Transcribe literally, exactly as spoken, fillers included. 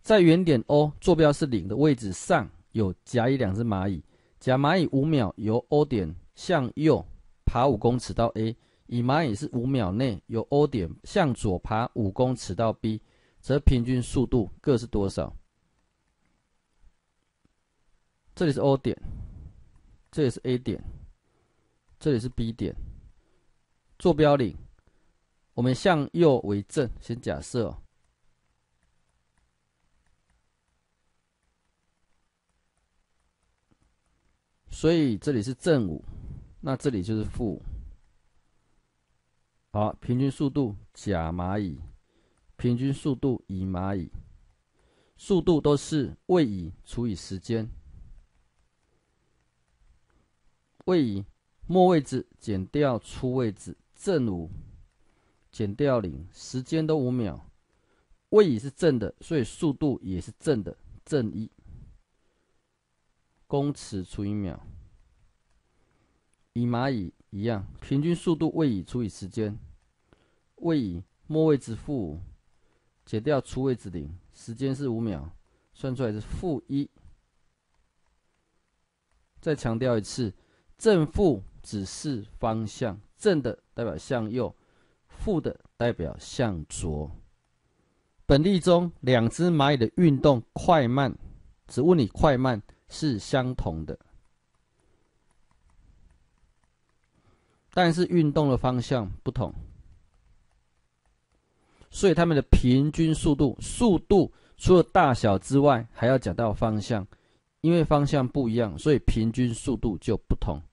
在原点 O 坐标是零的位置上有甲乙两只蚂蚁，甲蚂蚁五秒由 O 点向右爬五公尺到 A， 乙蚂蚁是五秒内由 O 点向左爬五公尺到 B， 则平均速度各是多少？这里是 O 点，这里是 A 点，这里是 B 点，坐标零，我们向右为正，先假设哦。所以这里是正五，那这里就是负五。好，平均速度甲蚂蚁，平均速度乙蚂蚁，速度都是位移除以时间。位移末位置减掉初位置，正五减掉零，时间都五秒。位移是正的，所以速度也是正的，正一。公尺除以秒。乙蚂蚁一样，平均速度位移除以时间。位移末位置负五，减掉初位置零，时间是五秒，算出来是负一。再强调一次，正负只是方向，正的代表向右，负的代表向左。本例中两只蚂蚁的运动快慢，只问你快慢是相同的，但是运动的方向不同，所以它们的平均速度，速度除了大小之外，还要讲到方向，因为方向不一样，所以平均速度就不同。